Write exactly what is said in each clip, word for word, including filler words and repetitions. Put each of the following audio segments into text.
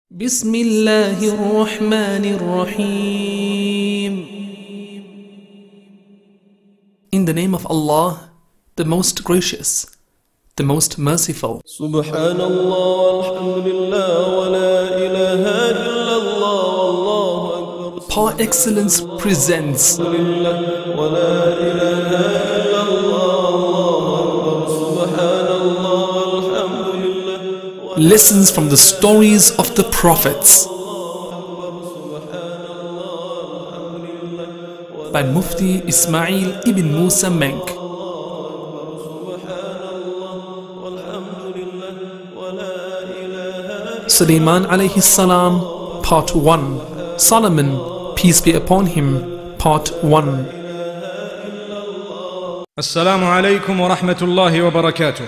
بسم الله الرحمن الرحيم. In the name of Allah, the most gracious, the most merciful. سبحان الله الحمد لله ولا إله إلا الله والله أكبر. Par excellence presents ولا إله إلا الله والله أكبر. سبحان الله الحمد لله lessons from the stories of the prophets by Mufti Ismail ibn Musa Menk. Sulaiman alayhi salam, part one. Solomon, peace be upon him, part one. السلام عليكم ورحمة الله وبركاته.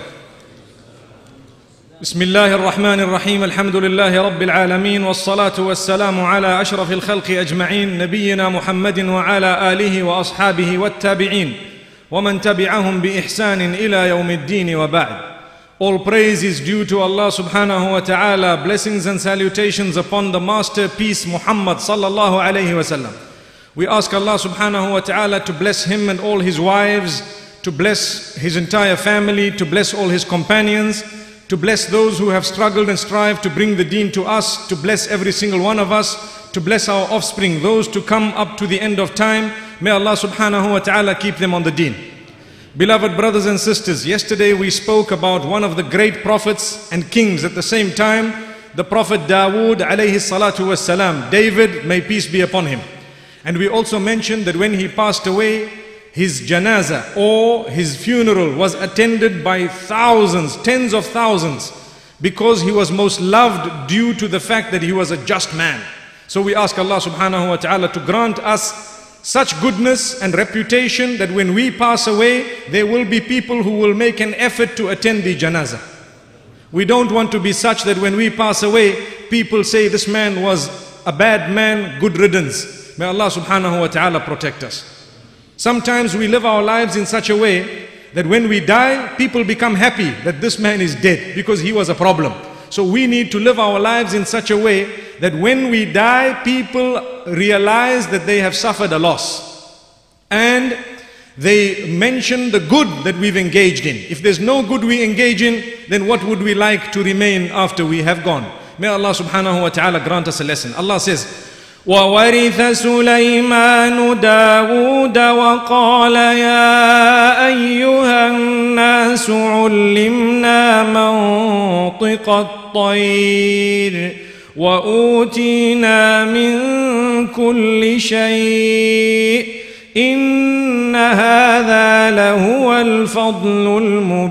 بسم الله الرحمن الرحيم. الحمد لله رب العالمين، والصلاة والسلام على أشرف الخلق أجمعين، نبينا محمد وعلى آله وأصحابه والتابعين ومن تبعهم بإحسان إلى يوم الدين وبعد. All praise is due to Allah subhanahu wa ta'ala. Blessings and salutations upon the masterpiece Muhammad sallallahu alayhi wa sallam. We ask Allah subhanahu wa ta'ala to bless him and all his wives, to bless his entire family, to bless all his companions, to bless those who have struggled and strived to bring the deen to us, to bless every single one of us, to bless our offspring, those to come up to the end of time. May Allah subhanahu wa ta'ala keep them on the deen. Beloved brothers and sisters, yesterday we spoke about one of the great prophets and kings at the same time, the Prophet Dawood alayhi salatu was salam. David, may peace be upon him. And we also mentioned that when he passed away, his janazah or his funeral was attended by thousands, tens of thousands, because he was most loved due to the fact that he was a just man. So we ask Allah subhanahu wa ta'ala to grant us such goodness and reputation that when we pass away, there will be people who will make an effort to attend the janazah. We don't want to be such that when we pass away, people say this man was a bad man, good riddance. May Allah subhanahu wa ta'ala protect us. Sometimes we live our lives in such a way that when we die, people become happy that this man is dead because he was a problem. So we need to live our lives in such a way that when we die, people realize that they have suffered a loss. And they mention the good that we've engaged in. If there's no good we engage in, then what would we like to remain after we have gone? May Allah subhanahu wa ta'ala grant us a lesson. Allah says, وورث سليمان داود وقال يا أيها الناس علمنا منطق الطير وأوتينا من كل شيء إن هذا لهو الفضل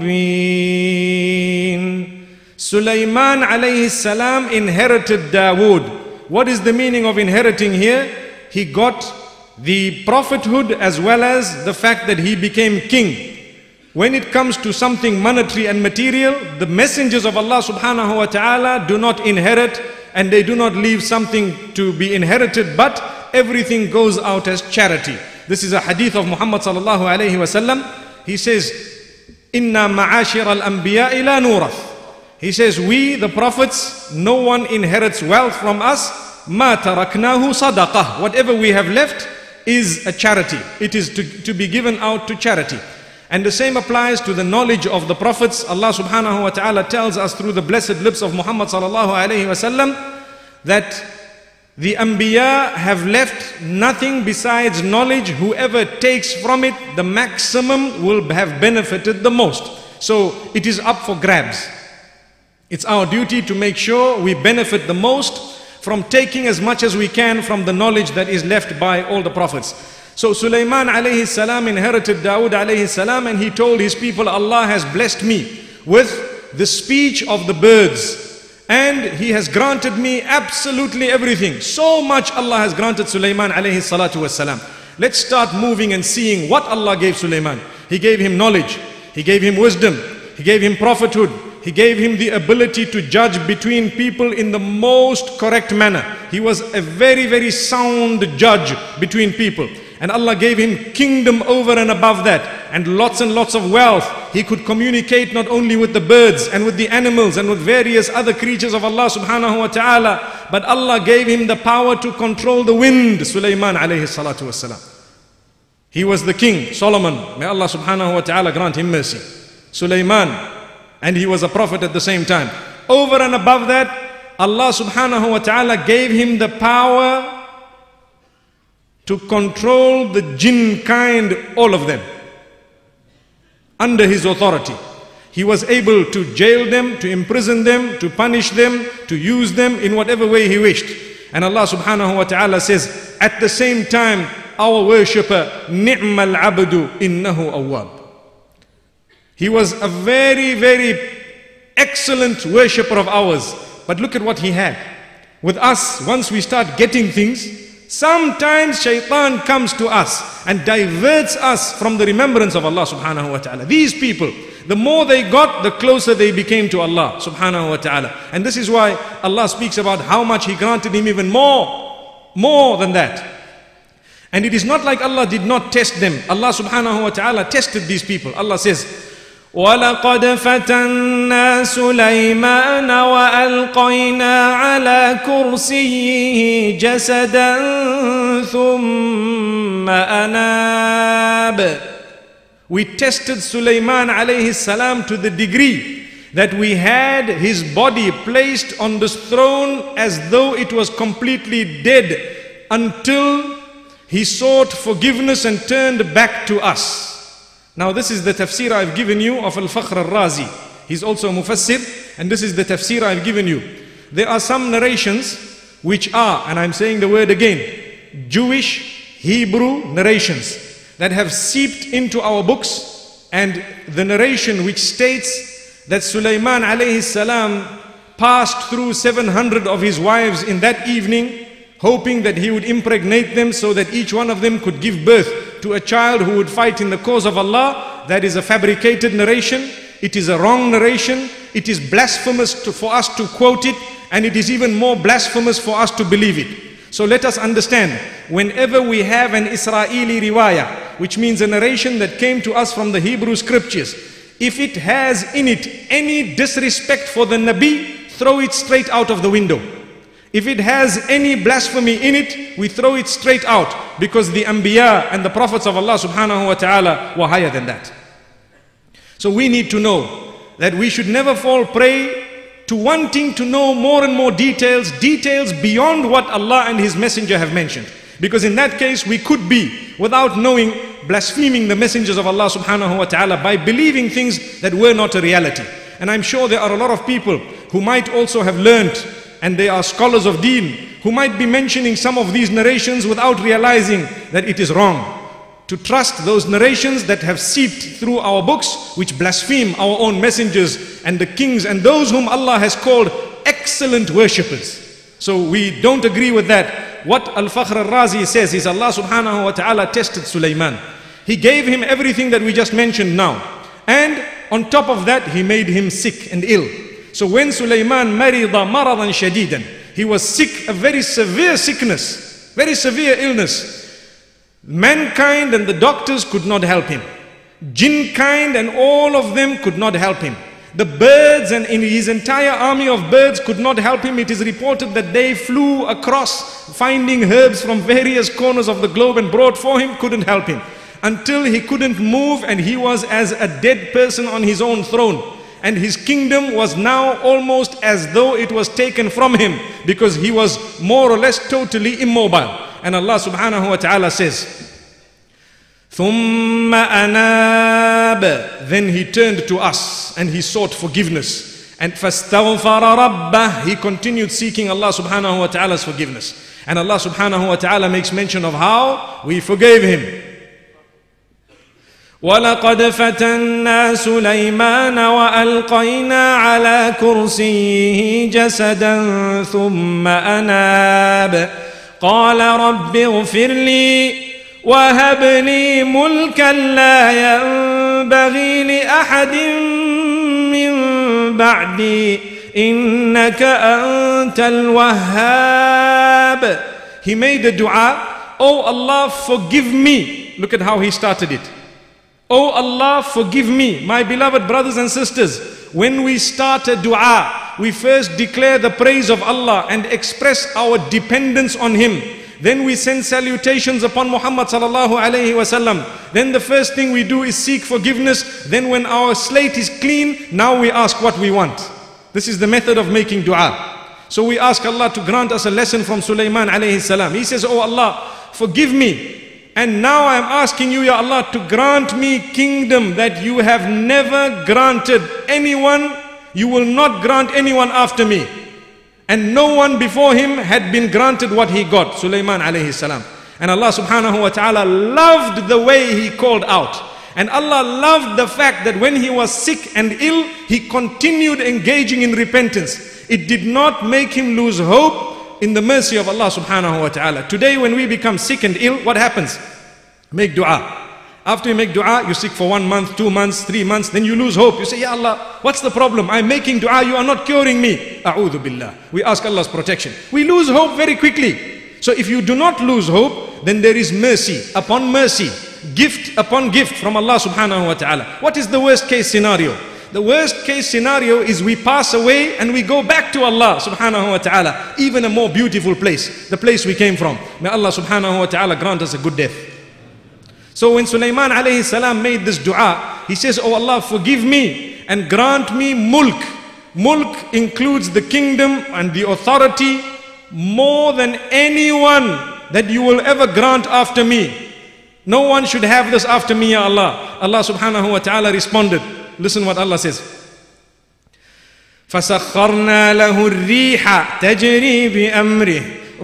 المبين. Sulaiman alayhi salam inherited Dawood. What is the meaning of inheriting here? He got the prophethood as well as the fact that he became king. When it comes to something monetary and material, the messengers of Allah subhanahu wa ta'ala do not inherit and they do not leave something to be inherited, but everything goes out as charity. This is a hadith of Muhammad sallallahu alayhi wa sallam. He says, Inna ma'ashir al-anbiya'i la nurath. He says, we, the prophets, no one inherits wealth from us. Ma taraknahu sadaqah. Whatever we have left is a charity. It is to, to be given out to charity. And the same applies to the knowledge of the prophets. Allah subhanahu wa ta'ala tells us through the blessed lips of Muhammad sallallahu alayhi wa sallam that the Anbiya have left nothing besides knowledge. Whoever takes from it, the maximum will have benefited the most. So it is up for grabs. It's our duty to make sure we benefit the most from taking as much as we can from the knowledge that is left by all the prophets. So Sulaiman alayhi salam inherited Dawood alayhi salam, and he told his people, Allah has blessed me with the speech of the birds, and he has granted me absolutely everything. So much Allah has granted Sulaiman alayhi salatu wassalam. Let's start moving and seeing what Allah gave Sulaiman. He gave him knowledge, he gave him wisdom, he gave him prophethood, he gave him the ability to judge between people in the most correct manner. He was a very, very sound judge between people. And Allah gave him kingdom over and above that. and lots and lots of wealth, he could communicate not only with the birds and with the animals and with various other creatures of Allah subhanahu wa ta'ala, but Allah gave him the power to control the wind, Sulaiman alayhi salatu wassalam. He was the king, Solomon, may Allah subhanahu wa ta'ala grant him mercy. Sulaiman, and he was a prophet at the same time. Over and above that, Allah subhanahu wa ta'ala gave him the power to control the jinn kind, all of them, under his authority. He was able to jail them, to imprison them, to punish them, to use them in whatever way he wished. And Allah subhanahu wa ta'ala says, at the same time, our worshipper, ni'mal abdu innahu awwab. He was a very, very excellent worshipper of ours. But look at what he had. With us, once we start getting things, sometimes shaitan comes to us and diverts us from the remembrance of Allah subhanahu wa ta'ala. These people, the more they got, the closer they became to Allah subhanahu wa ta'ala. And this is why Allah speaks about how much He granted him even more, more than that. And it is not like Allah did not test them. Allah subhanahu wa ta'ala tested these people. Allah says, وَلَقَدْ فَتَنَّا سُلَيْمَانَ وَأَلْقَيْنَا عَلَى كُرْسِيِّهِ جَسَدًا ثُمَّ أَنَابَ. We tested Sulaiman alayhi salam to the degree that we had his body placed on this throne as though it was completely dead, until he sought forgiveness and turned back to us. Now this is the tafsir I've given you of Al-Fakhr al-Razi. He's also a mufassir, and this is the tafsir I've given you. There are some narrations which are, and I'm saying the word again, Jewish Hebrew narrations that have seeped into our books, and the narration which states that Sulaiman alayhi salam passed through seven hundred of his wives in that evening, hoping that he would impregnate them so that each one of them could give birth to a child who would fight in the cause of Allah. That is a fabricated narration. It is a wrong narration. It is blasphemous to, for us to quote it, and it is even more blasphemous for us to believe it. So let us understand, whenever we have an Israeli riwayah, which means a narration that came to us from the Hebrew scriptures, if it has in it any disrespect for the Nabi, throw it straight out of the window. If it has any blasphemy in it, we throw it straight out, because the Anbiya and the Prophets of Allah subhanahu wa ta'ala were higher than that. So we need to know that we should never fall prey to wanting to know more and more details, details beyond what Allah and His Messenger have mentioned. Because in that case we could be, without knowing, blaspheming the messengers of Allah subhanahu wa ta'ala by believing things that were not a reality. And I'm sure there are a lot of people who might also have learned, and they are scholars of deen, who might be mentioning some of these narrations without realizing that it is wrong to trust those narrations that have seeped through our books, which blaspheme our own messengers and the kings and those whom Allah has called excellent worshippers. So we don't agree with that. What Al-Fakhr al-Razi says is Allah subhanahu wa ta'ala tested Sulaiman. He gave him everything that we just mentioned now, and on top of that He made him sick and ill. So when Sulaiman marida maradan shadidan, he was sick, a very severe sickness, very severe illness. Mankind and the doctors could not help him. Jinn kind and all of them could not help him. The birds and in his entire army of birds could not help him. It is reported that they flew across, finding herbs from various corners of the globe and brought for him, couldn't help him. Until he couldn't move, and he was as a dead person on his own throne. And his kingdom was now almost as though it was taken from him, because he was more or less totally immobile. And Allah subhanahu wa ta'ala says, ثُمَّ أَنَابَ. Then he turned to us and he sought forgiveness. And فَاسْتَغْفَرَ رَبَّهِ. He continued seeking Allah subhanahu wa ta'ala's forgiveness. And Allah subhanahu wa ta'ala makes mention of how we forgave him. وَلَقَدْ فَتَنَّا سُلَيْمَانَ وَأَلْقَيْنَا عَلَى كُرْسِيِّهِ جَسَدًا ثُمَّ أَنَابَ قَالَ رَبِّ اغْفِرْ لِي وَهَبْ لِي مُلْكًا لَا يَنبَغِي لِأَحَدٍ مِّن بَعْدِي إِنَّكَ أَنْتَ الْوَهَّابُ. He made a dua, oh Allah, forgive me. Look at how he started it. Oh Allah, forgive me. My beloved brothers and sisters, when we start a dua, we first declare the praise of Allah and express our dependence on Him. Then we send salutations upon Muhammad sallallahu alayhi wasallam. Then the first thing we do is seek forgiveness. Then when our slate is clean, now we ask what we want. This is the method of making dua. So we ask Allah to grant us a lesson from Sulaiman alayhi salam. He says, oh Allah, forgive me. And now I am asking you, Ya Allah, to grant me kingdom that you have never granted anyone. You will not grant anyone after me. And no one before him had been granted what he got, Sulaiman alayhi salam. And Allah subhanahu wa ta'ala loved the way he called out. And Allah loved the fact that when he was sick and ill, he continued engaging in repentance. It did not make him lose hope in the mercy of Allah subhanahu wa ta'ala. Today when we become sick and ill, what happens? Make dua. After you make dua, you sick for one month, two months, three months, then you lose hope. You say, Ya Allah, what's the problem? I'm making dua, you are not curing me. A'udhu billah. We ask Allah's protection. We lose hope very quickly. So if you do not lose hope, then there is mercy upon mercy, gift upon gift from Allah subhanahu wa ta'ala. What is the worst case scenario? The worst case scenario is we pass away and we go back to Allah subhanahu wa ta'ala, even a more beautiful place, the place we came from. May Allah subhanahu wa ta'ala grant us a good death. So when Sulaiman alayhi salam made this dua, he says, oh Allah, forgive me and grant me mulk. Mulk includes the kingdom and the authority more than anyone that you will ever grant after me. No one should have this after me, Ya Allah. Allah subhanahu wa ta'ala responded. Listen what Allah says. فَسَخَّرْنَا لَهُ الرِّيحَ تَجْرِي بِأَمْرِهِ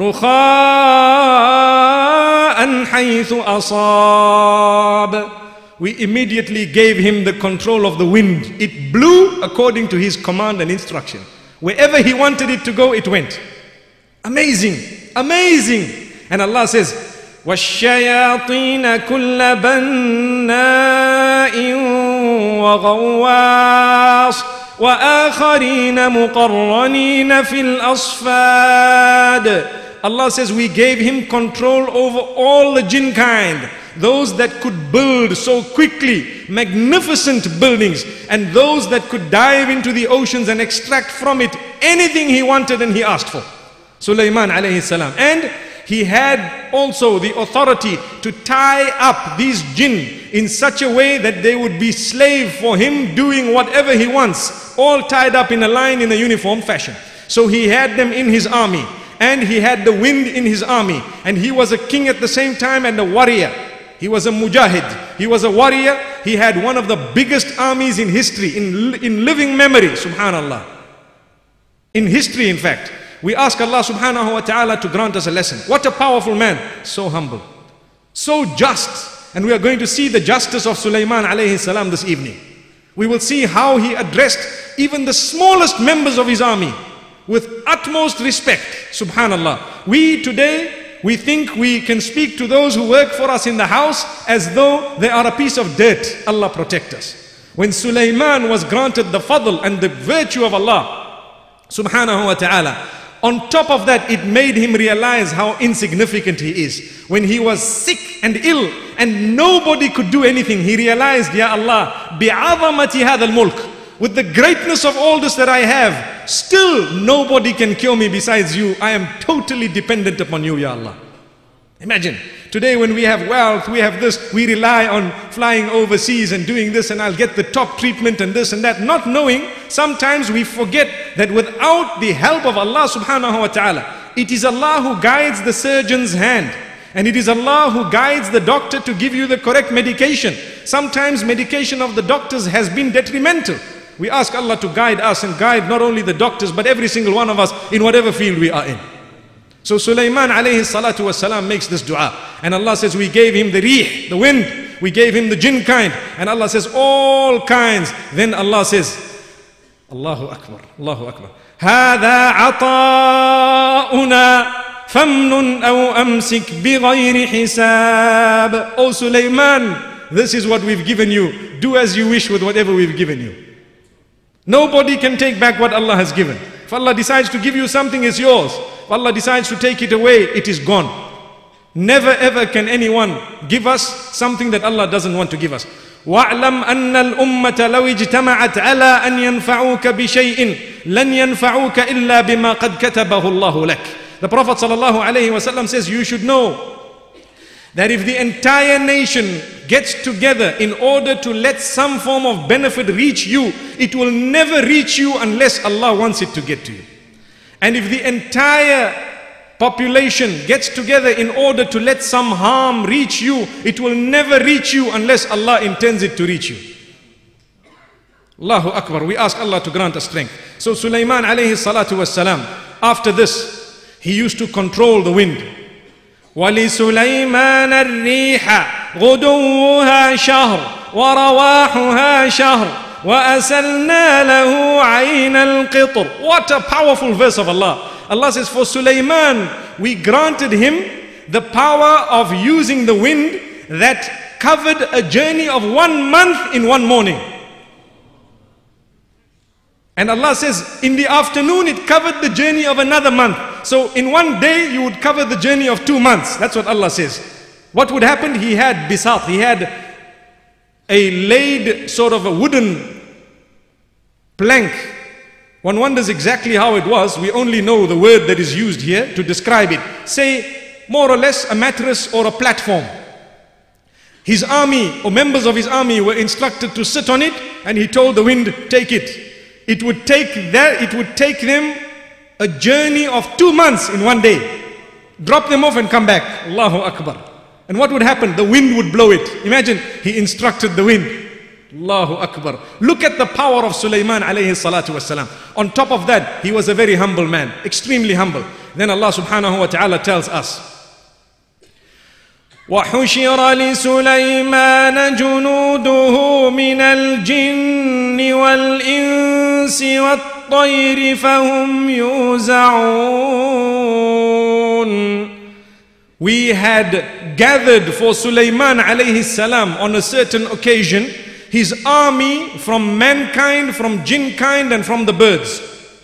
رُخَاءً حَيْثُ أَصَابَ. We immediately gave him the control of the wind. It blew according to his command and instruction. Wherever he wanted it to go, it went. Amazing, amazing. And Allah says, وَالشَّيَاطِينَ كُلَّ بَنَّاءٍ وَغَوَّاصٍ وَآخَرِينَ مُقَرَّنِينَ فِي الْأَصْفَادِ. Allah says we gave him control over all the jinn kind, those that could build so quickly magnificent buildings, and those that could dive into the oceans and extract from it anything he wanted and he asked for. Sulaiman alayhi salam. And he had also the authority to tie up these jinn in such a way that they would be slave for him, doing whatever he wants, all tied up in a line in a uniform fashion. So he had them in his army, and he had the wind in his army, and he was a king at the same time and a warrior. He was a mujahid, he was a warrior. He had one of the biggest armies in history, in, in living memory, subhanallah. In history, in fact. We ask Allah subhanahu wa ta'ala to grant us a lesson. What a powerful man. So humble. So just. And we are going to see the justice of Sulaiman alayhi salam this evening. We will see how he addressed even the smallest members of his army with utmost respect. Subhanallah. We today, we think we can speak to those who work for us in the house as though they are a piece of dirt. Allah protect us. When Sulaiman was granted the fadl and the virtue of Allah subhanahu wa ta'ala, on top of that, it made him realize how insignificant he is. When he was sick and ill and nobody could do anything, he realized, Ya Allah, bi'azamati hadha al-mulk, with the greatness of all this that I have, still nobody can cure me besides you. I am totally dependent upon you, Ya Allah. Imagine, today when we have wealth, we have this, we rely on flying overseas and doing this, and I'll get the top treatment and this and that, not knowing, sometimes we forget that without the help of Allah subhanahu wa ta'ala, it is Allah who guides the surgeon's hand, and it is Allah who guides the doctor to give you the correct medication. Sometimes medication of the doctors has been detrimental. We ask Allah to guide us and guide not only the doctors but every single one of us in whatever field we are in. So Sulaiman alayhi salatu wasalam makes this dua, and Allah says we gave him the rih, the wind, we gave him the jinn kind, and Allah says all kinds. Then Allah says, Allahu Akbar, Allahu Akbar, هذا عطاؤنا فمن أو أمسك بغير حساب. O Sulaiman, this is what we've given you. Do as you wish with whatever we've given you. Nobody can take back what Allah has given. If Allah decides to give you something, it's yours. If Allah decides to take it away, it is gone. Never ever can anyone give us something that Allah doesn't want to give us. واعلم أن الأمة لو اجتمعت على أن ينفعوك بشيء لن ينفعوك إلا بما قد كتبه الله لك. The Prophet sallallahu alaihi wasallam says, you should know that if the entire nation gets together in order to let some form of benefit reach you, it will never reach you unless Allah wants it to get to you. And if the entire population gets together in order to let some harm reach you, it will never reach you unless Allah intends it to reach you. Allahu Akbar. We ask Allah to grant us strength. So Sulaiman alayhi salatu was salam, after this, he used to control the wind. وَلِسُلَيْمَانَ الرِّيحَ غُدُوُّهَا شَهْرٌ وَرَوَاحُهَا شَهْرٌ وَأَسَلْنَا لَهُ عَيْنَ الْقِطْرِ. What a powerful verse of Allah. Allah says, for Sulaiman, we granted him the power of using the wind that covered a journey of one month in one morning. And Allah says, in the afternoon it covered the journey of another month. So in one day you would cover the journey of two months. That's what Allah says. What would happen? He had bisat, he had a laid sort of a wooden plank. One wonders exactly how it was. We only know the word that is used here to describe it. Say more or less a mattress or a platform. His army or members of his army were instructed to sit on it, and he told the wind, take it. It would take that, it would take them a journey of two months in one day. Drop them off and come back. Allahu Akbar. And what would happen? The wind would blow it. Imagine, he instructed the wind. Allahu Akbar. Look at the power of Sulaiman alayhi salatu wasalam. On top of that, he was a very humble man, extremely humble. Then Allah subhanahu wa ta'ala tells us, وَحُشِرَ لِسُلَيْمَانَ جُنُودُهُ مِنَ الْجِنِّ وَالْإِنسِ وَالطَّيْرِ فَهُمْ يُوزَعُونَ. We had gathered for Sulaiman alayhi salam on a certain occasion his army from mankind, from jinn kind, and from the birds.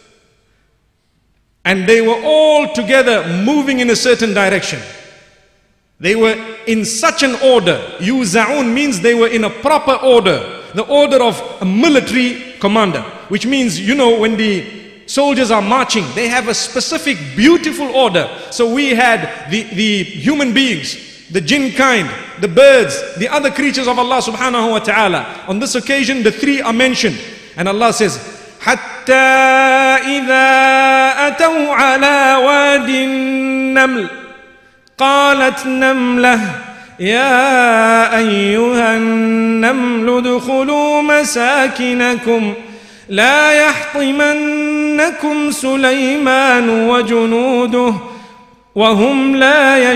And they were all together moving in a certain direction. They were in such an order. Yuza'un means they were in a proper order. The order of a military commander. Which means, you know, when the soldiers are marching, they have a specific beautiful order. So we had the, the human beings, the jinn kind, the birds, the other creatures of Allah subhanahu wa ta'ala. On this occasion, the three are mentioned. And Allah says, حَتَّى إِذَا أَتَوْا عَلَى وَادِ النَّمْلِ قالت نملة يا أيها النمل ادخلوا مساكنكم لا يحطمنكم سليمان وجنوده وهم لا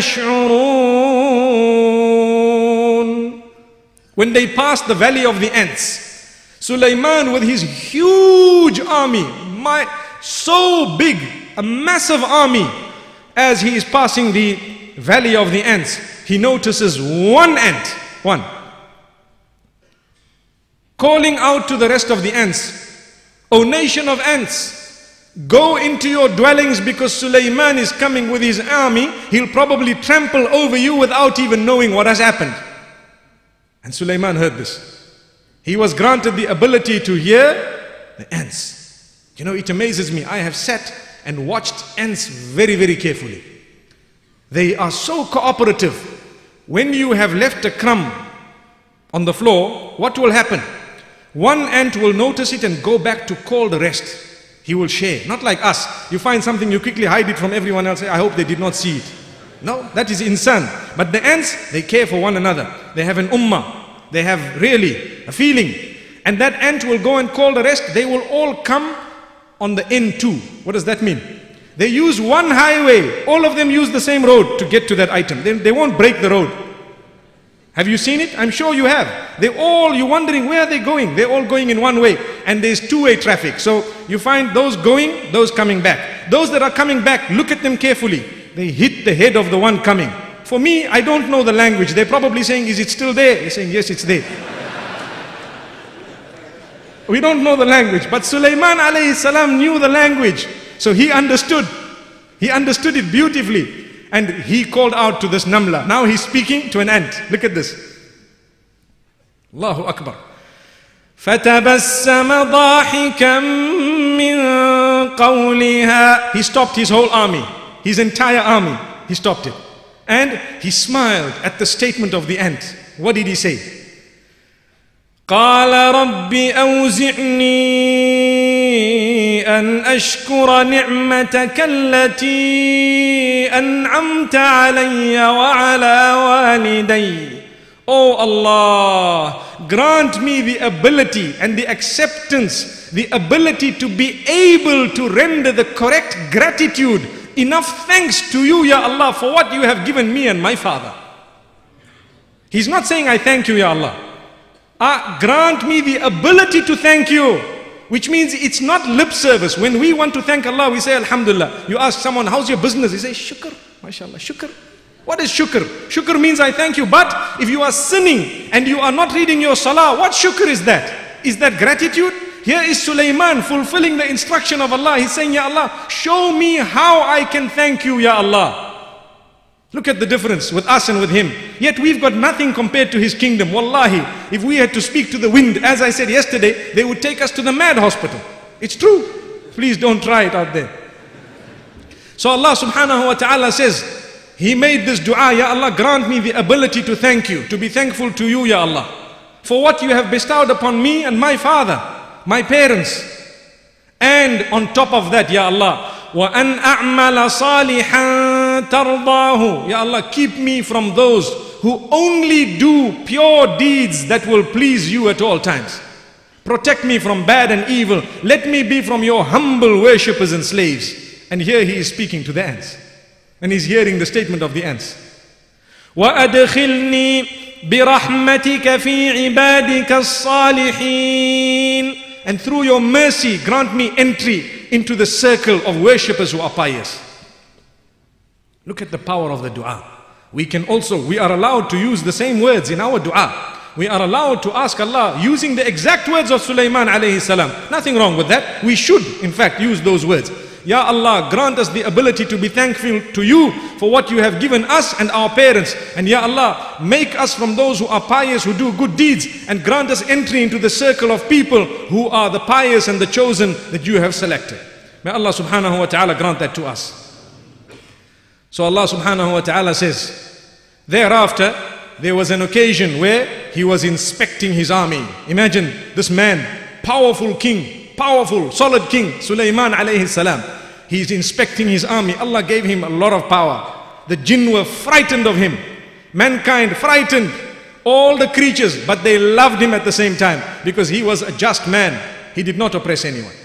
يشعرون. When they passed the valley of the ants, Sulaiman with his huge army, my, so big, a massive army, as he is passing the valley of the ants, he notices one ant, one, calling out to the rest of the ants, O nation of ants, go into your dwellings because Sulaiman is coming with his army. He'll probably trample over you without even knowing what has happened. And Sulaiman heard this. He was granted the ability to hear the ants. You know, it amazes me. I have sat and watched ants very, very carefully. They are so cooperative. When you have left a crumb on the floor, what will happen? One ant will notice it and go back to call the rest. He will share. Not like us. You find something, you quickly hide it from everyone else. I hope they did not see it. No, that is insan. But the ants, they care for one another. They have an ummah. They have really a feeling. And that ant will go and call the rest. They will all come on the end too. What does that mean? They use one highway. All of them use the same road to get to that item. They, they won't break the road. Have you seen it? I'm sure you have. They all, you're wondering where are they going? They're all going in one way. And there's two-way traffic. So you find those going, those coming back. Those that are coming back, look at them carefully. They hit the head of the one coming. For me, I don't know the language. They're probably saying, is it still there? They're saying, yes, it's there. We don't know the language. But Sulaiman alayhi salam knew the language. So he understood. He understood it beautifully. And he called out to this namla. Now he's speaking to an ant. Look at this. Allahu Akbar. فَتَبَسَّمَ ضَاحِكًا مِّن قَوْلِهَا. He stopped his whole army, his entire army. He stopped it. And he smiled at the statement of the ant. What did he say? قَالَ رَبِّ أَوْزِعْنِي أَنْ أَشْكُرَ نِعْمَتَكَ الَّتِي أَنْعَمْتَ عَلَيَّ وَعَلَى وَالِدَيَّ. Oh Allah, grant me the ability and the acceptance, the ability to be able to render the correct gratitude, enough thanks to you, Ya Allah, for what you have given me and my father. He's not saying, I thank you, Ya Allah. Ah, grant me the ability to thank you, which means it's not lip service. When we want to thank Allah, we say, Alhamdulillah. You ask someone, how's your business? He says, Shukr, mashallah, shukr. What is shukr? Shukr means I thank you. But if you are sinning and you are not reading your salah, what shukr is that? Is that gratitude? Here is Sulaiman fulfilling the instruction of Allah. He's saying, Ya Allah, show me how I can thank you, Ya Allah. Look at the difference with us and with him. Yet we've got nothing compared to his kingdom. Wallahi, if we had to speak to the wind, as I said yesterday, they would take us to the mad hospital. It's true. Please don't try it out there. So Allah subhanahu wa ta'ala says, he made this dua, Ya Allah, grant me the ability to thank you, to be thankful to you, Ya Allah, for what you have bestowed upon me and my father, my parents. And on top of that, Ya Allah, وَأَنْ أَعْمَلَ صَالِحًا تَرْضَاهُ. Ya Allah, keep me from those who only do pure deeds that will please you at all times. Protect me from bad and evil. Let me be from your humble worshippers and slaves. And here he is speaking to the ants. And he's hearing the statement of the ants. وَأَدْخِلْنِي بِرَحْمَتِكَ فِي عِبَادِكَ الصَّالِحِينَ. And through your mercy, grant me entry into the circle of worshippers who are pious. Look at the power of the dua. We can also, we are allowed to use the same words in our dua. We are allowed to ask Allah using the exact words of Sulaiman alayhi salam. Nothing wrong with that. We should, in fact, use those words. Ya Allah, grant us the ability to be thankful to you for what you have given us and our parents. And Ya Allah, make us from those who are pious, who do good deeds, and grant us entry into the circle of people who are the pious and the chosen that you have selected. May Allah subhanahu wa ta'ala grant that to us. So Allah subhanahu wa ta'ala says, thereafter, there was an occasion where he was inspecting his army. Imagine this man, powerful king, powerful, solid king, Sulaiman alayhi salam. He's inspecting his army. Allah gave him a lot of power. The jinn were frightened of him. Mankind frightened. All the creatures, but they loved him at the same time because he was a just man. He did not oppress anyone.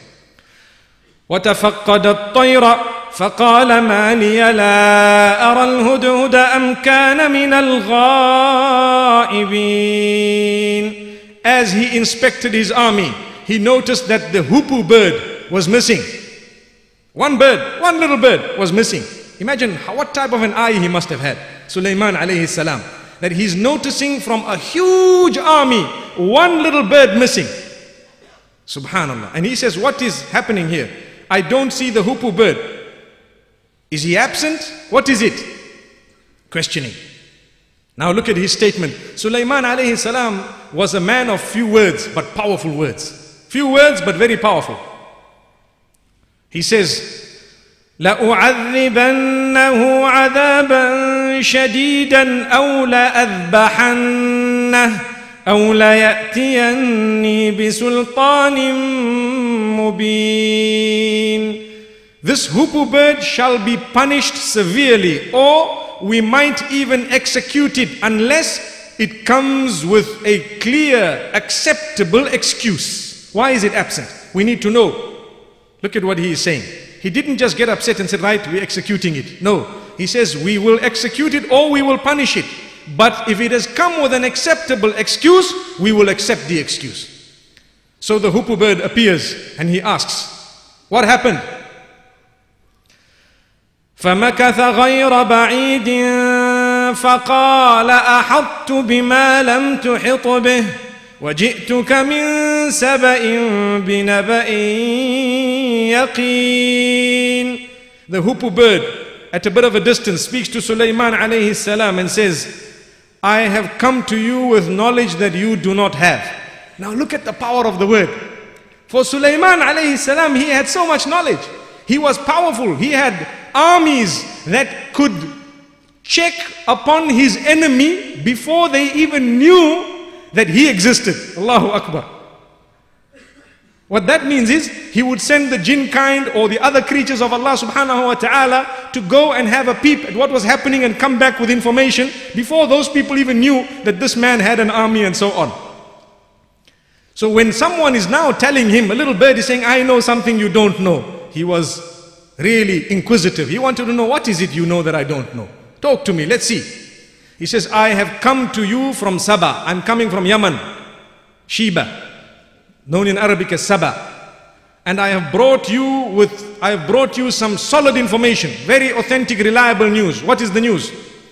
وَتَفَقَّدَ الطَّيْرَ فَقَالَ مَا لِيَ لَا أَرَى الْهُدْهُدَ أَمْ كَانَ مِنَ الْغَائِبِينَ. As he inspected his army, he noticed that the hoopoe bird was missing. One bird, one little bird was missing. Imagine how, what type of an eye he must have had, Sulaiman alayhi salam, that he's noticing from a huge army, one little bird missing. Subhanallah. And he says, what is happening here? I don't see the hoopoe bird. Is he absent? What is it? Questioning. Now look at his statement. Sulaiman alayhi salam was a man of few words, but powerful words. Few words, but very powerful. He says, لَأُعَذِّبَنَّهُ عَذَابًا شَدِيدًا أَوْ لَأَذْبَحَنَّهُ أَوْ لَيَأْتِيَنِّي بِسُلْطَانٍ مُبِينٍ. This hoopoe bird shall be punished severely, or we might even execute it unless it comes with a clear, acceptable excuse. Why is it absent? We need to know. Look at what he is saying. He didn't just get upset and said, right, we're executing it. No, he says, we will execute it or we will punish it. But if it has come with an acceptable excuse, we will accept the excuse. So the hoopoe bird appears and he asks, what happened? فَمَكَثَ غَيْرَ بَعِيدٍ فَقَالَ أَحَطْتُ بِمَا لَمْ تُحِطْ بِهِ وَجِئْتُكَ مِنْ سَبَإٍ بِنَبَإٍ يَقِينٍ. The hoopoe bird at a bit of a distance speaks to Sulaiman alayhi salam and says, I have come to you with knowledge that you do not have. Now look at the power of the word. For Sulaiman alayhi salam, he had so much knowledge. He was powerful. He had armies that could check upon his enemy before they even knew that he existed. Allahu Akbar. What that means is, he would send the jinn kind or the other creatures of Allah subhanahu wa ta'ala to go and have a peep at what was happening and come back with information before those people even knew that this man had an army and so on. So when someone is now telling him, a little bird is saying, I know something you don't know. He was really inquisitive. He wanted to know, what is it you know that I don't know? Talk to me, let's see. He says, I have come to you from Saba. I'm coming from Yemen, Sheba, known in Arabic as Saba. And I have brought you with, I have brought you some solid information, very authentic, reliable news. What is the news?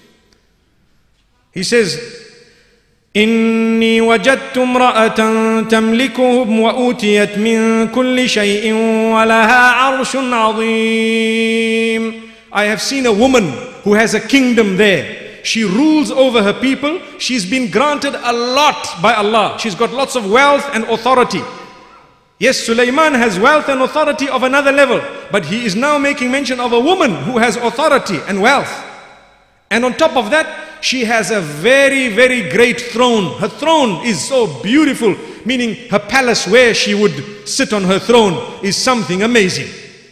He says, إني وجدت امرأة تملكهم وأوتيت من كل شيء ولها عرش عظيم. I have seen a woman who has a kingdom there. She rules over her people. She's been granted a lot by Allah. She's got lots of wealth and authority. Yes, Sulaiman has wealth and authority of another level, but he is now making mention of a woman who has authority and wealth. And on top of that, she has a very, very great throne. Her throne is so beautiful, meaning her palace where she would sit on her throne is something amazing.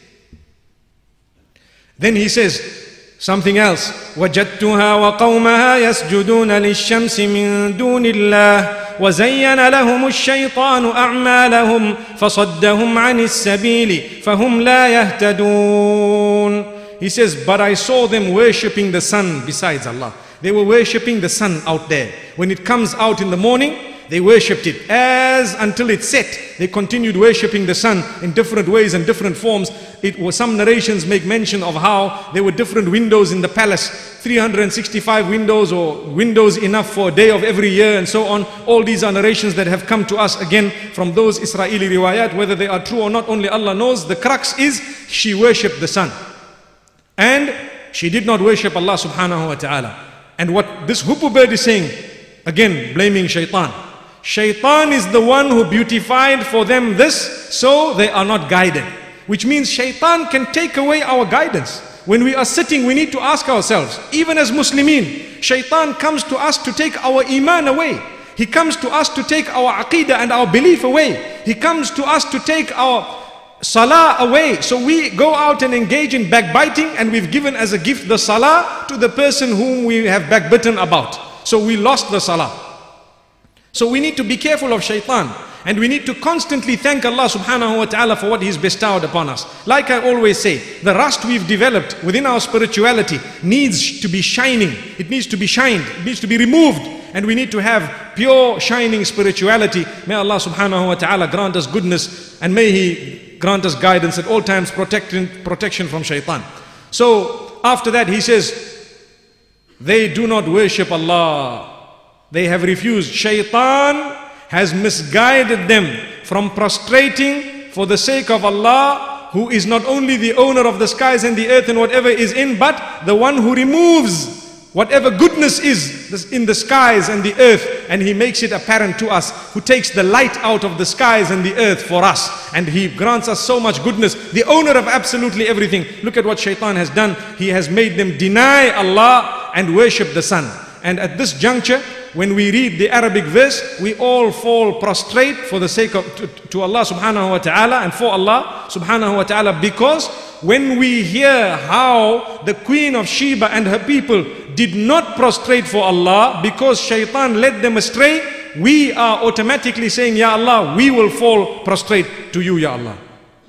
Then he says something else. وَجَدْتُهَا وَقَوْمَهَا يَسْجُدُونَ لِلشَّمْسِ مِن دُونِ اللَّهِ وَزَيَّنَ لَهُمُ الشَّيْطَانُ أَعْمَالَهُمْ فَصَدَّهُمْ عَنِ السَّبِيلِ فَهُمْ لَا يَهْتَدُونَ. He says, but I saw them worshipping the sun besides Allah. They were worshipping the sun out there. When it comes out in the morning, they worshipped it. As until it set, they continued worshipping the sun in different ways and different forms. It was, some narrations make mention of how there were different windows in the palace, three hundred sixty-five windows, or windows enough for a day of every year and so on. All these are narrations that have come to us again from those Israeli riwayat. Whether they are true or not, only Allah knows. The crux is, she worshipped the sun. And she did not worship Allah subhanahu wa ta'ala. And what this hoopoe bird is saying, again blaming shaitan. Shaitan is the one who beautified for them this, so they are not guided. Which means shaitan can take away our guidance. When we are sitting, we need to ask ourselves, even as Muslimin, shaitan comes to us to take our iman away. He comes to us to take our aqidah and our belief away. He comes to us to take our salah away. So we go out and engage in backbiting, and we've given as a gift the salah to the person whom we have backbitten about. So we lost the salah. So we need to be careful of shaitan, and we need to constantly thank Allah subhanahu wa ta'ala for what He's bestowed upon us. Like I always say, the rust we've developed within our spirituality needs to be shining. It needs to be shined. It needs to be removed. And we need to have pure shining spirituality. May Allah subhanahu wa ta'ala grant us goodness, and may He grant us guidance at all times, protection, protection from shaitan. So after that he says, they do not worship Allah. They have refused. Shaitan has misguided them from prostrating for the sake of Allah, who is not only the owner of the skies and the earth and whatever is in, but the one who removes whatever goodness is in the skies and the earth, and He makes it apparent to us, who takes the light out of the skies and the earth for us, and He grants us so much goodness, the owner of absolutely everything. Look at what shaitan has done. He has made them deny Allah and worship the sun. And at this juncture, when we read the Arabic verse, we all fall prostrate for the sake of to, to Allah subhanahu wa ta'ala and for Allah subhanahu wa ta'ala, because when we hear how the Queen of Sheba and her people did not prostrate for Allah because shaitan led them astray, we are automatically saying, Ya Allah, we will fall prostrate to you, Ya Allah.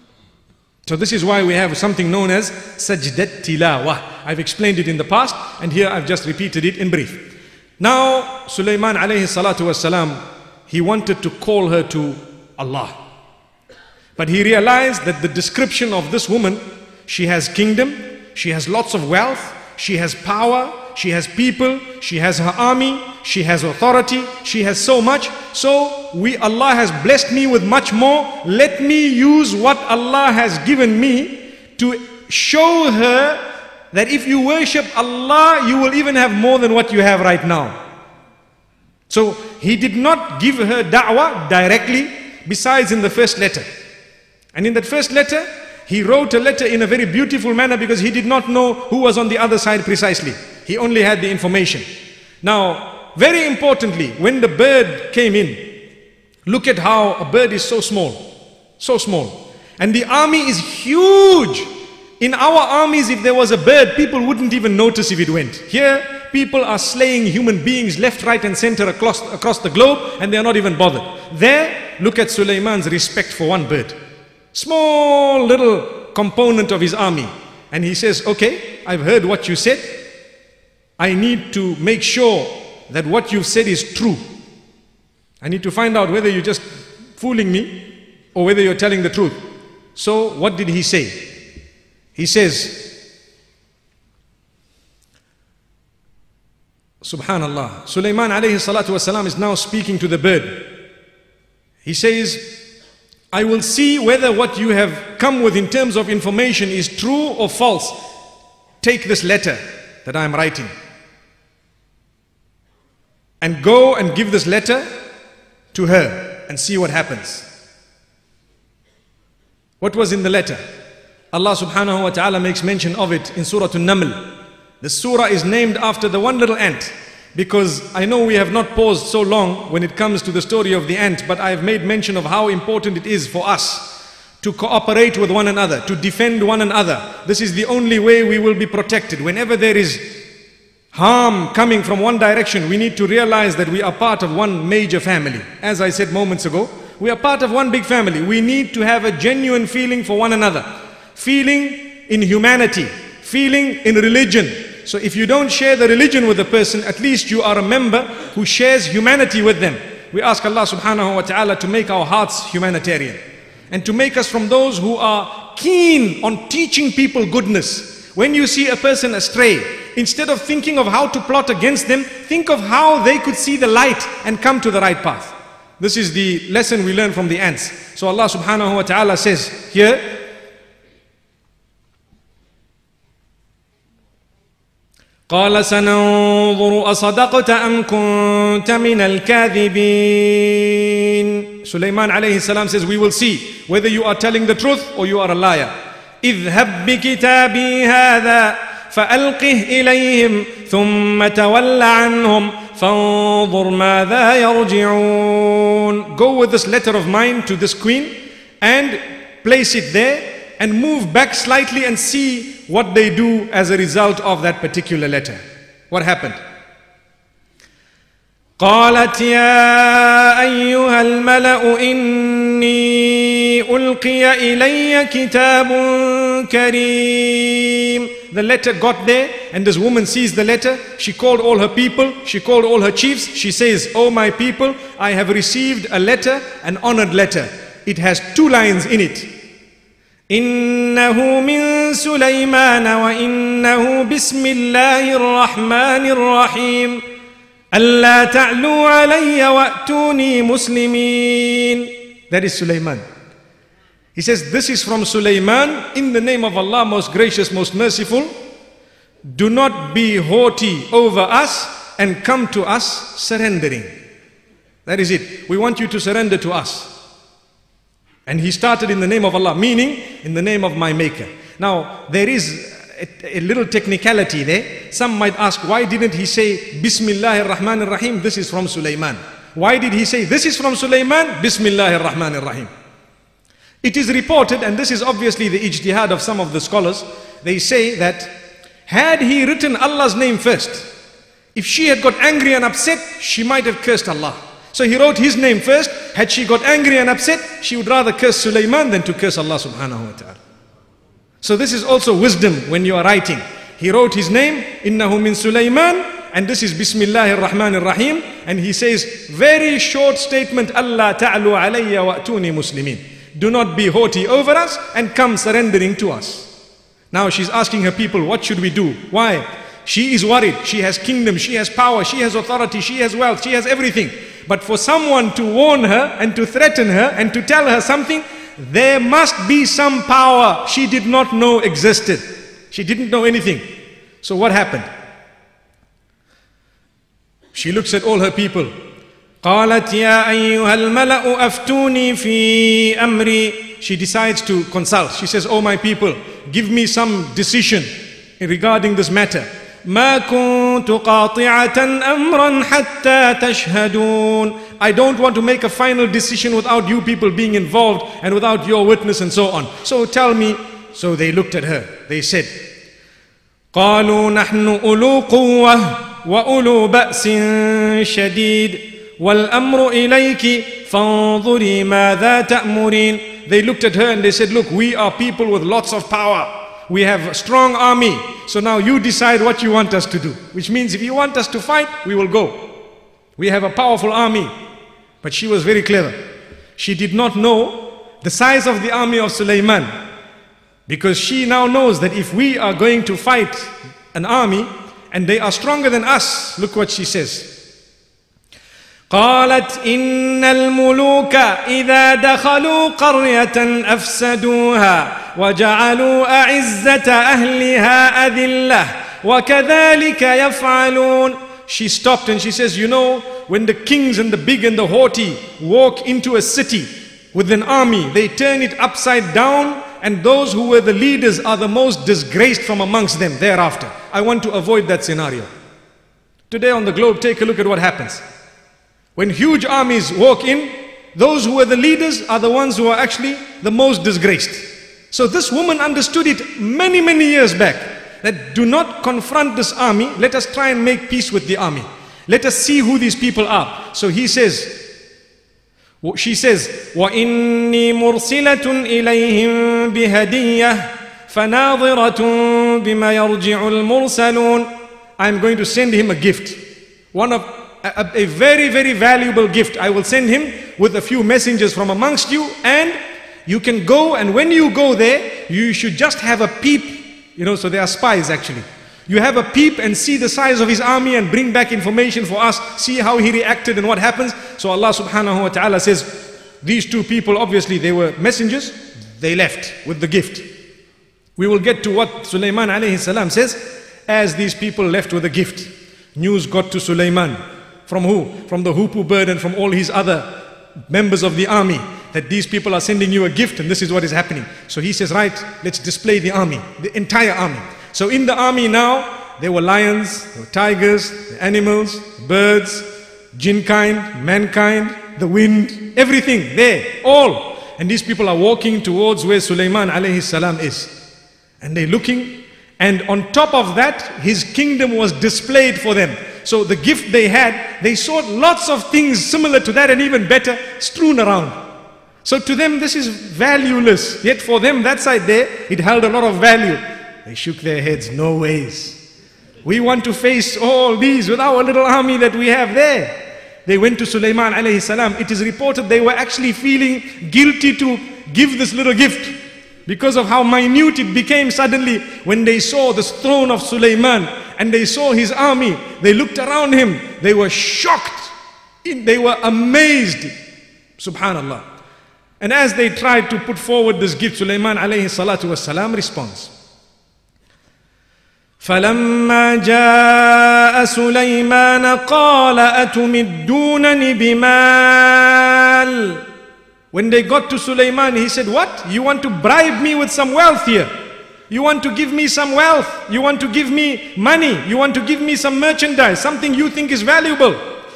So this is why we have something known as sajdat tilawah. I've explained it in the past, and here I've just repeated it in brief. Now, Sulaiman alayhi salatu wasalam, he wanted to call her to Allah. But he realized that the description of this woman, she has kingdom, she has lots of wealth, she has power, she has people, she has her army, she has authority, she has so much. So we, Allah has blessed me with much more. Let me use what Allah has given me to show her that if you worship Allah, you will even have more than what you have right now. So he did not give her da'wah directly, besides in the first letter. And in that first letter, he wrote a letter in a very beautiful manner because he did not know who was on the other side precisely. He only had the information. Now, very importantly, when the bird came in, look at how a bird is so small, so small. And the army is huge. In our armies, if there was a bird, people wouldn't even notice if it went. Here, people are slaying human beings left, right and center across, across the globe, and they are not even bothered. There, look at Sulaiman's respect for one bird. Small little component of his army. And he says, okay, I've heard what you said. I need to make sure that what you've said is true. I need to find out whether you're just fooling me or whether you're telling the truth. So what did he say? He says, Subhanallah, Sulaiman alayhi salatu wasalam is now speaking to the bird. He says, I will see whether what you have come with in terms of information is true or false. Take this letter that I am writing and go and give this letter to her and see what happens. What was in the letter? Allah subhanahu wa ta'ala makes mention of it in Surah An-Naml. The surah is named after the one little ant, because I know we have not paused so long when it comes to the story of the ant, but I have made mention of how important it is for us to cooperate with one another, to defend one another. This is the only way we will be protected. Whenever there is harm coming from one direction, we need to realize that we are part of one major family. As I said moments ago, we are part of one big family. We need to have a genuine feeling for one another. Feeling in humanity, feeling in religion. So if you don't share the religion with a person, at least you are a member who shares humanity with them. We ask Allah subhanahu wa ta'ala to make our hearts humanitarian and to make us from those who are keen on teaching people goodness. When you see a person astray, instead of thinking of how to plot against them, think of how they could see the light and come to the right path. This is the lesson we learn from the ants. So Allah subhanahu wa ta'ala says here, قال سننظر أصدقت أم كنت من الكاذبين. Sulaiman alayhi salam says, we will see whether you are telling the truth or you are a liar. اذهب بكتابي هذا فألقه إليهم ثم تول عنهم فانظر ماذا يرجعون. Go with this letter of mine to this queen and place it there and move back slightly and see what they do as a result of that particular letter. What happened? قالت يا أيها الملأ إني ألقي إلي كتاب كريم. The letter got there and this woman sees the letter. She called all her people, she called all her chiefs. She says, oh my people, I have received a letter, an honored letter. It has two lines in it. إنه من سليمان وإنه بسم الله الرحمن الرحيم ألا تعلوا علي وأتوني مسلمين. That is Sulaiman. He says, this is from Sulaiman, in the name of Allah, most gracious, most merciful. Do not be haughty over us and come to us surrendering. That is it. We want you to surrender to us. And he started in the name of Allah, meaning in the name of my maker. Now, there is a, a little technicality there. Some might ask, why didn't he say Bismillahir Rahmanir Rahim? This is from Sulaiman. Why did he say this is from Sulaiman? Bismillahir Rahmanir Rahim. It is reported, and this is obviously the ijtihad of some of the scholars, they say that had he written Allah's name first, if she had got angry and upset, she might have cursed Allah. So he wrote his name first. Had she got angry and upset, she would rather curse Sulaiman than to curse Allah subhanahu wa ta'ala. So this is also wisdom when you are writing. He wrote his name, Innahu min Sulaiman, and this is Bismillahir Rahmanir Rahim. And he says, very short statement, Allah ta'alu alayya wa atuni muslimin. Do not be haughty over us and come surrendering to us. Now she's asking her people, what should we do? Why? She is worried. She has kingdom, she has power, she has authority, she has wealth, she has everything. But for someone to warn her and to threaten her and to tell her something, there must be some power she did not know existed. She didn't know anything. So what happened? She looks at all her people قالت يا أيها الملأ أفتوني في أمري. She decides to consult. She says, oh my people, give me some decision regarding this matter. ما كنت قاطعة أمرا حتى تشهدون. I don't want to make a final decision without you people being involved and without your witness and so on. So tell me. So they looked at her. They said, قالوا نحن أولو قوة وأولو بأس شديد والأمر إليك فانظري ماذا تأمرين. They looked at her and they said, look, we are people with lots of power. We have a strong army. So now you decide what you want us to do. Which means if you want us to fight, we will go. We have a powerful army. But she was very clever. She did not know the size of the army of Sulaiman. Because she now knows that if we are going to fight an army and they are stronger than us, look what she says. قالت إن الملوك إذا دخلوا قرية أفسدوها وجعلوا أعزة أهلها أذلة وكذلك يفعلون. She stopped and she says, you know, when the kings and the big and the haughty walk into a city with an army, they turn it upside down, and those who were the leaders are the most disgraced from amongst them thereafter. I want to avoid that scenario. Today on the globe, take a look at what happens. When huge armies walk in, those who were the leaders are the ones who are actually the most disgraced. So this woman understood it many, many years back, that do not confront this army. Let us try and make peace with the army. Let us see who these people are. So he says, she says, وَإِنِّي مُرْسِلَةٌ إِلَيْهِمْ بِهَدِيَّةٍ فَنَاظِرَةٌ بِمَا يَرْجِعُ الْمُرْسَلُونَ. I'm going to send him a gift. One of A, a very, very valuable gift. I will send him with a few messengers from amongst you, and you can go, and when you go there, you should just have a peep. You know, so they are spies actually. You have a peep and see the size of his army and bring back information for us, see how he reacted and what happens. So Allah subhanahu wa ta'ala says, these two people, obviously they were messengers, they left with the gift. We will get to what Sulaiman alayhi salam says. As these people left with a gift, news got to Sulaiman. From who? From the Hoopoe bird and from all his other members of the army, that these people are sending you a gift and this is what is happening. So he says, right, let's display the army, the entire army. So in the army now, there were lions, there were tigers, the animals, birds, jinn kind, mankind, the wind, everything there, all. And these people are walking towards where Sulaiman alayhi salam is. And they're looking, and on top of that, his kingdom was displayed for them. So the gift they had, they saw lots of things similar to that and even better strewn around. So to them this is valueless. Yet for them that side there, it held a lot of value. They shook their heads, no ways. We want to face all these with our little army that we have there. They went to Sulaiman alayhi salam. It is reported they were actually feeling guilty to give this little gift because of how minute it became suddenly when they saw this throne of Sulaiman. And they saw his army, they looked around him, they were shocked, they were amazed, subhanallah. And as they tried to put forward this gift, Sulaiman alayhi salatu wassalam responds. فَلَمَّا جَاءَ سُلَيْمَانَ قَالَ أَتُمِدُّونَنِ بِمَالٍ. When they got to Sulaiman, he said, what? You want to bribe me with some wealth here? You want to give me some wealth, you want to give me money, you want to give me some merchandise, something you think is valuable.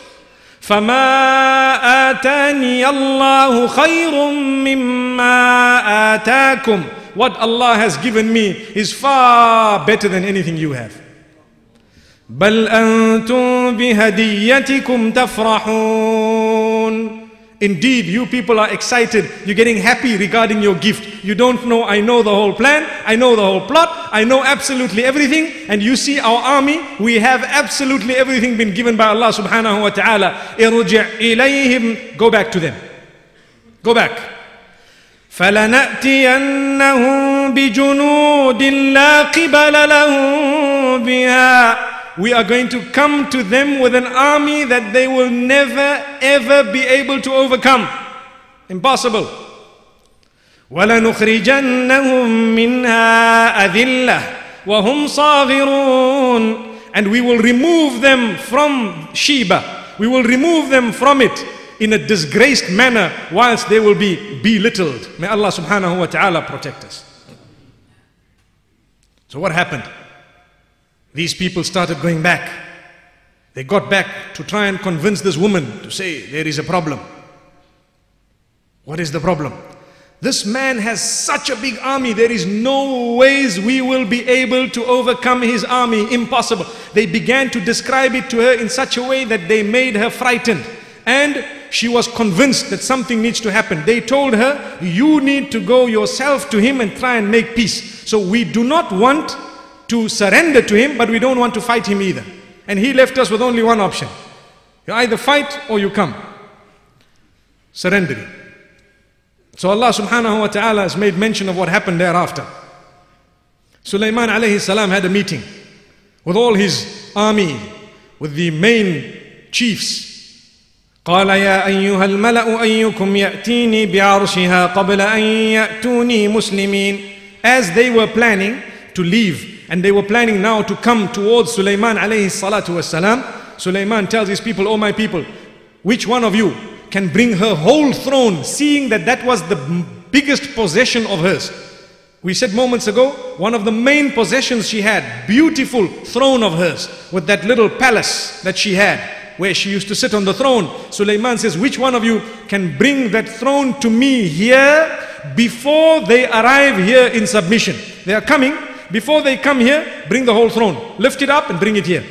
فَمَا آتَانِيَ اللَّهُ خَيْرٌ مِّمَّا آتَاكُمْ. What Allah has given me is far better than anything you have. بَلْ أَنْتُمْ بِهَدِيَّتِكُمْ تَفْرَحُونَ. Indeed, you people are excited. You're getting happy regarding your gift. You don't know, I know the whole plan. I know the whole plot. I know absolutely everything. And you see our army, we have absolutely everything been given by Allah subhanahu wa ta'ala. Irji' ilayhim. Go back to them. Go back. فَلَنَأْتِيَنَّهُمْ بِجُنُودٍ لَا قِبَلَ لَهُمْ بِهَا. We are going to come to them with an army that they will never ever be able to overcome. Impossible. وَلَنُخْرِجَنَّهُمْ مِنْهَا أَذِلَّةً وَهُمْ صَاغِرُونَ. And we will remove them from Sheba. we will remove them from it in a disgraced manner whilst they will be belittled. May Allah subhanahu wa ta'ala protect us. So what happened? These people started going back. They got back to try and convince this woman to say, there is a problem. What is the problem? This man has such a big army, there is no ways we will be able to overcome his army, impossible. They began to describe it to her in such a way that they made her frightened. And she was convinced that something needs to happen. They told her, you need to go yourself to him and try and make peace. So we do not want to surrender to him, but we don't want to fight him either. And he left us with only one option. You either fight or you come. Surrendering. So Allah subhanahu wa ta'ala has made mention of what happened thereafter. Sulaiman alayhi salam had a meeting with all his army, with the main chiefs. قال يا أيها الملأ أيكم يأتيني بعرشها قبل أن يأتوني مسلمين. As they were planning to leave, and they were planning now to come towards Sulaiman alayhi salatu wasalam, Sulaiman tells his people, oh my people, which one of you can bring her whole throne, seeing that that was the biggest possession of hers. We said moments ago, one of the main possessions she had, beautiful throne of hers, with that little palace that she had, where she used to sit on the throne. Sulaiman says, which one of you can bring that throne to me here before they arrive here in submission? They are coming, before they come here, bring the whole throne, lift it up and bring it here.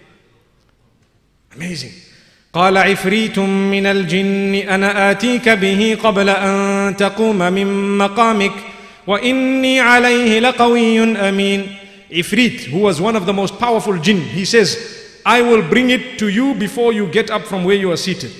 Amazing. قال عفريت من الجن أنا آتيك به قبل أن تقوم من مقامك وإني عليه لقوي أمين. Ifrit, who was one of the most powerful jinn, he says, I will bring it to you before you get up from where you are seated.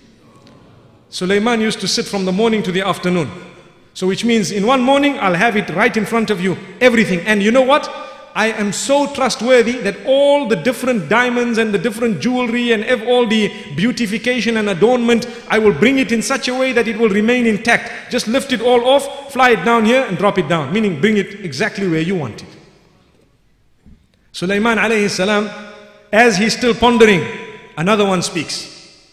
Sulaiman used to sit from the morning to the afternoon. So which means in one morning I'll have it right in front of you, everything. And you know what? I am so trustworthy that all the different diamonds and the different jewelry and all the beautification and adornment, I will bring it in such a way that it will remain intact. Just lift it all off, fly it down here and drop it down. Meaning bring it exactly where you want it. Sulaiman alayhi salam, as he's still pondering, another one speaks.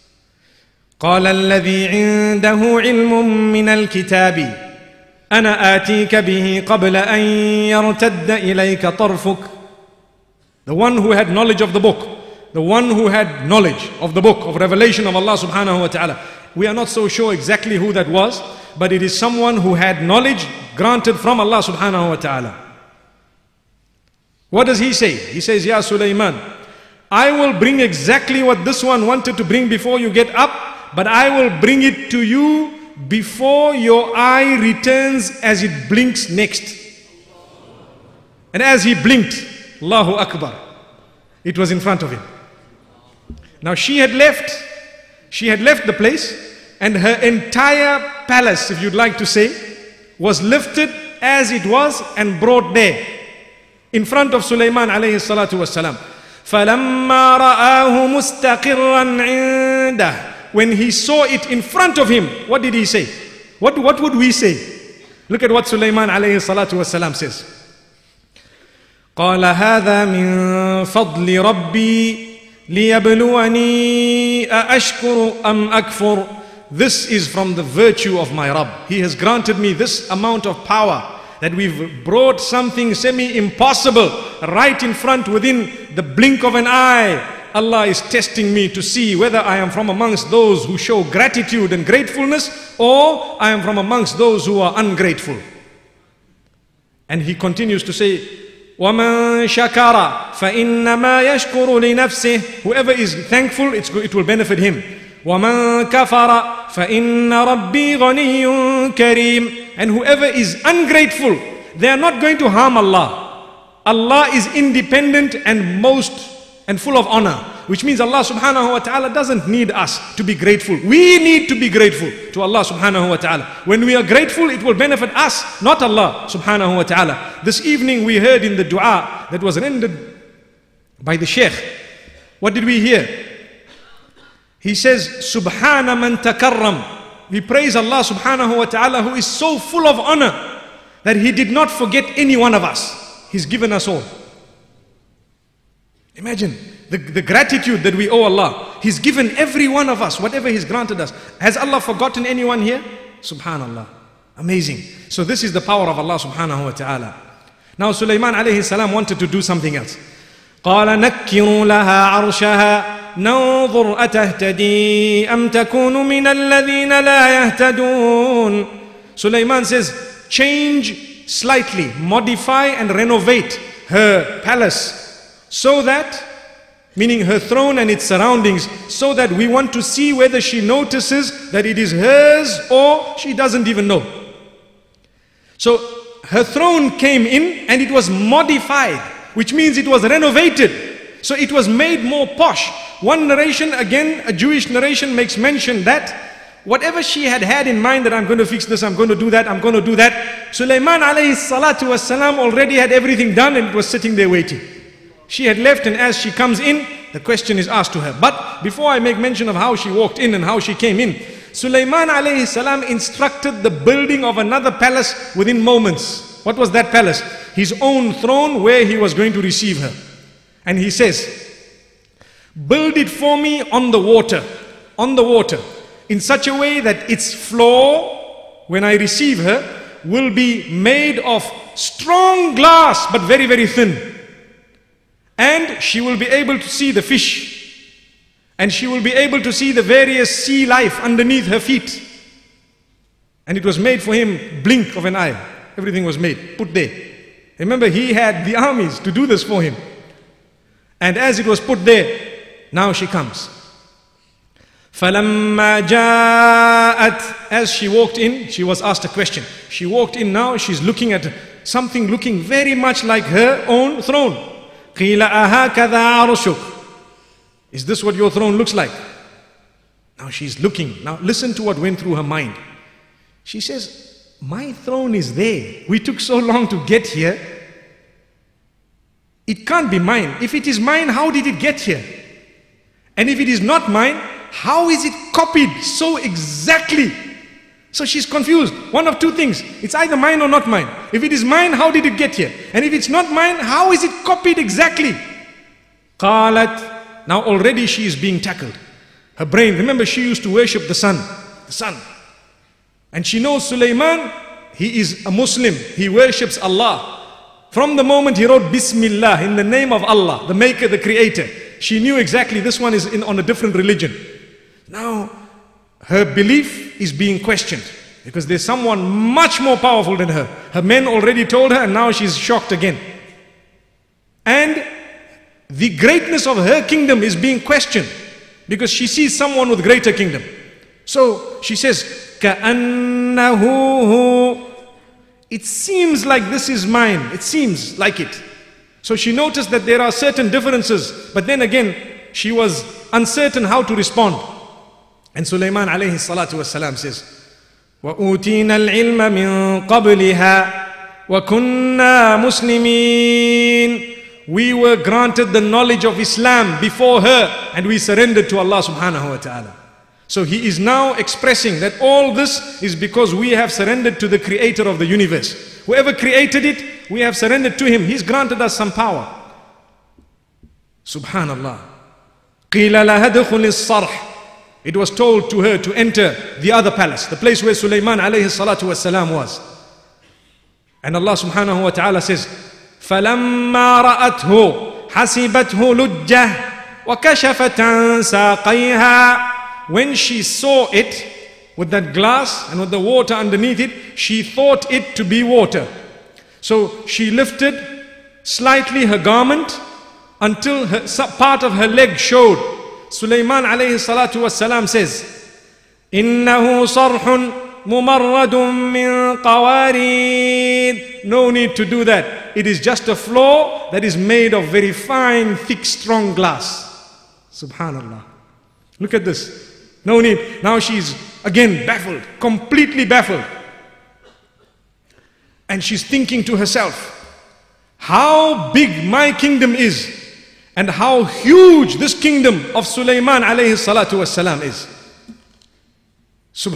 قال الذي عنده علم من الكتاب أنا آتيك به قبل أن يرتد إليك طرفك. The one who had knowledge of the book, the one who had knowledge of the book of revelation of Allah subhanahu wa ta'ala. We are not so sure exactly who that was, but it is someone who had knowledge granted from Allah subhanahu wa ta'ala. What does he say? He says, Ya Sulaiman, I will bring exactly what this one wanted to bring before you get up, but I will bring it to you before your eye returns as it blinks next. And as he blinked, Allahu Akbar, it was in front of him. Now she had left, she had left the place, and her entire palace, if you'd like to say, was lifted as it was and brought there in front of Sulaiman alayhi salatu wasalam. فَلَمَّا رَآهُ مُسْتَقِرًّا عِنْدَهُ. When he saw it in front of him, what did he say? What, what would we say? Look at what Sulaiman alayhi salatu wasalam says. قال هذا من فضل ربي ليبلوني أأشكر أم أكفر. This is from the virtue of my Rabb. He has granted me this amount of power, that we've brought something semi-impossible right in front within the blink of an eye. Allah is testing me to see whether I am from amongst those who show gratitude and gratefulness, or I am from amongst those who are ungrateful. And he continues to say, وَمَنْ شَكَرَ فَإِنَّمَا يَشْكُرُ لِنَفْسِهِ. Whoever is thankful, it's, it will benefit him. وَمَنْ كَفَرَ فَإِنَّ رَبِّي غَنِيٌّ كَرِيمٌ. And whoever is ungrateful, they are not going to harm Allah. Allah is independent and most and full of honor, which means Allah subhanahu wa ta'ala doesn't need us to be grateful. We need to be grateful to Allah subhanahu wa ta'ala. When we are grateful, it will benefit us, not Allah subhanahu wa ta'ala. This evening we heard in the dua that was rendered by the Sheikh. What did we hear? He says, Subhana man takarram. We praise Allah subhanahu wa ta'ala, who is so full of honor that He did not forget any one of us. He's given us all. Imagine the, the gratitude that we owe Allah. He's given every one of us whatever He's granted us. Has Allah forgotten anyone here? Subhanallah. Amazing. So this is the power of Allah subhanahu wa ta'ala. Now Sulaiman alayhi salam wanted to do something else. قال نكروا لها عرشها ننظر أتهتدي أم تكون من الذين لا يهتدون. Sulaiman says, change slightly, modify and renovate her palace so that, meaning her throne and its surroundings, so that we want to see whether she notices that it is hers or she doesn't even know. So her throne came in and it was modified, which means it was renovated. So it was made more posh. One narration, again, a Jewish narration makes mention that whatever she had had in mind, that I'm going to fix this, I'm going to do that, I'm going to do that, Sulaiman alayhi salatu wasalam already had everything done and it was sitting there waiting. She had left, and as she comes in, the question is asked to her. But before I make mention of how she walked in and how she came in, Sulaiman alayhi salam instructed the building of another palace within moments. What was that palace? His own throne where he was going to receive her. And he says, build it for me on the water, on the water, in such a way that its floor, when I receive her, will be made of strong glass, but very, very thin. And she will be able to see the fish. And she will be able to see the various sea life underneath her feet. And it was made for him, blink of an eye. Everything was made, put there. Remember, he had the armies to do this for him. And as it was put there, now she comes. فَلَمَّا جَاءَتْ. As she walked in, she was asked a question. She walked in now, she's looking at something looking very much like her own throne. قِيلَ أَهَكَذَا عَرْشُكَ. Is this what your throne looks like? Now she's looking. Now listen to what went through her mind. She says, my throne is there. We took so long to get here. It can't be mine. If it is mine, how did it get here? And if it is not mine, how is it copied so exactly? So she's confused. One of two things. It's either mine or not mine. If it is mine, how did it get here? And if it's not mine, how is it copied exactly? قالت. Now already she is being tackled. Her brain, remember she used to worship the sun. The sun. And she knows Sulaiman, he is a Muslim. He worships Allah. From the moment he wrote Bismillah, in the name of Allah, the maker, the creator, she knew exactly this one is in, on a different religion. Now, her belief is being questioned because there's someone much more powerful than her. Her men already told her and now she's shocked again. And the greatness of her kingdom is being questioned because she sees someone with greater kingdom. So she says, كَأَنَّهُ. It seems like this is mine. It seems like it. So she noticed that there are certain differences, but then again, she was uncertain how to respond. And Sulaiman alayhi salatu wasalam says, وَأُوتِينَا الْعِلْمَ مِنْ قَبْلِهَا وَكُنَّا مُسْلِمِينَ. We were granted the knowledge of Islam before her, and we surrendered to Allah subhanahu wa ta'ala. So he is now expressing that all this is because we have surrendered to the creator of the universe. Whoever created it, we have surrendered to him. He's granted us some power. Subhanallah. قِيلَ لَهَا ادْخُلِ الصَّرْحِ. It was told to her to enter the other palace, the place where Sulaiman alayhi salatu wasalam was. And Allah subhanahu wa ta'ala says, فَلَمَّا رَأَتْهُ حَسِبَتْهُ لُجَّةً وَكَشَفَتْ عَنْ سَاقَيْهَا. When she saw it with that glass and with the water underneath it, she thought it to be water. So she lifted slightly her garment until her, part of her leg showed. Sulaiman alayhi salatu wasalam says, إِنَّهُ صَرْحٌ مُمَرَّدٌ مِّن قَوَارِيرٍ. No need to do that. It is just a floor that is made of very fine, thick, strong glass. Subhanallah. Look at this. No need. Now she's again baffled, completely baffled. And she's thinking to herself, how big my kingdom is and how huge this kingdom of Sulaiman alayhi salatu wasalam is.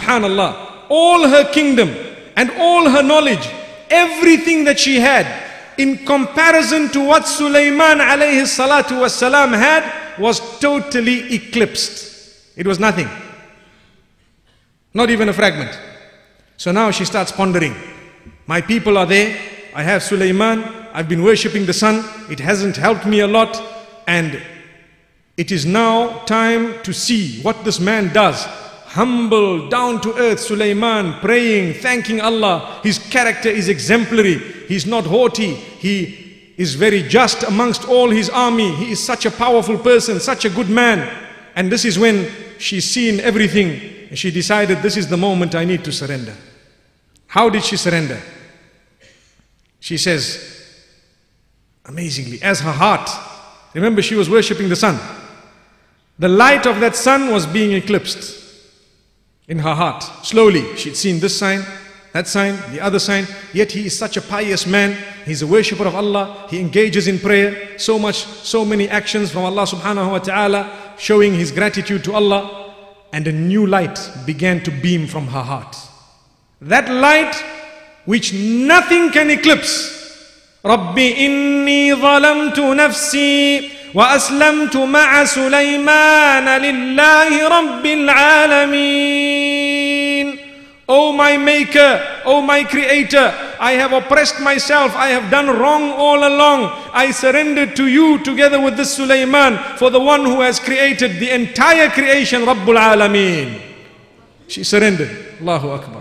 Subhanallah. All her kingdom and all her knowledge, everything that she had in comparison to what Sulaiman alayhi salatu wasalam had, was totally eclipsed. It was nothing. Not even a fragment. So now she starts pondering. My people are there. I have Sulaiman. I've been worshipping the sun. It hasn't helped me a lot. And it is now time to see what this man does. Humble, down to earth Sulaiman, praying, thanking Allah. His character is exemplary. He's not haughty. He is very just amongst all his army. He is such a powerful person, such a good man. And this is when she's seen everything. And she decided, this is the moment I need to surrender. How did she surrender? She says, amazingly, as her heart, remember she was worshipping the sun. The light of that sun was being eclipsed in her heart. Slowly, she'd seen this sign, that sign, the other sign. Yet he is such a pious man. He's a worshipper of Allah. He engages in prayer. So much, so many actions from Allah subhanahu wa ta'ala, showing his gratitude to Allah. And a new light began to beam from her heart. That light which nothing can eclipse. Rabbi inni zalamtu nafsi wa aslamtu ma'a Sulaiman lillahi rabbil alameen. O my maker, O my creator, I have oppressed myself, I have done wrong all along. I surrendered to you together with this Sulaiman for the one who has created the entire creation, Rabbul Alameen. She surrendered. Allahu Akbar.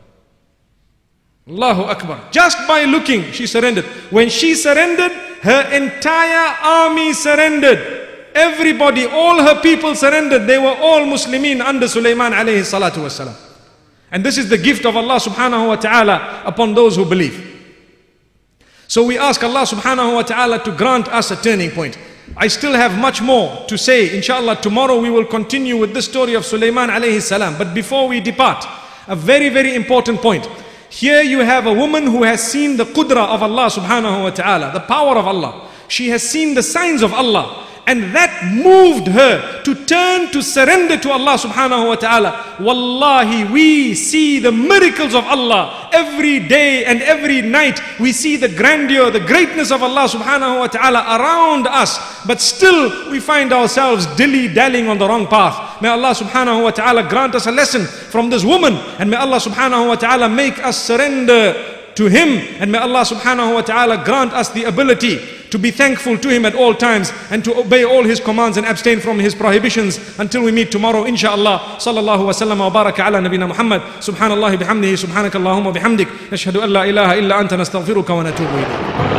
Allahu Akbar. Just by looking, she surrendered. When she surrendered, her entire army surrendered. Everybody, all her people surrendered. They were all Muslimin under Sulaiman alayhi salatu wasalam. And this is the gift of Allah subhanahu wa ta'ala upon those who believe. So we ask Allah subhanahu wa ta'ala to grant us a turning point. I still have much more to say. Inshallah, tomorrow we will continue with the story of Sulaiman alayhi salam. But before we depart, a very, very important point. Here you have a woman who has seen the qudra of Allah subhanahu wa ta'ala, the power of Allah. She has seen the signs of Allah. And that moved her to turn to surrender to Allah subhanahu wa ta'ala. Wallahi, we see the miracles of Allah every day and every night. We see the grandeur, the greatness of Allah subhanahu wa ta'ala around us. But still we find ourselves dilly-dallying on the wrong path. May Allah subhanahu wa ta'ala grant us a lesson from this woman. And may Allah subhanahu wa ta'ala make us surrender to Him. And may Allah subhanahu wa ta'ala grant us the ability to be thankful to Him at all times and to obey all His commands and abstain from His prohibitions until we meet tomorrow, inshaAllah. Sallallahu wa sallam wa baraka ala nabina Muhammad. Subhanallah bihamdihi, subhanakallahumma bihamdik. Nashhadu an la ilaha illa anta nastaghfiruka wa natubu ilayk.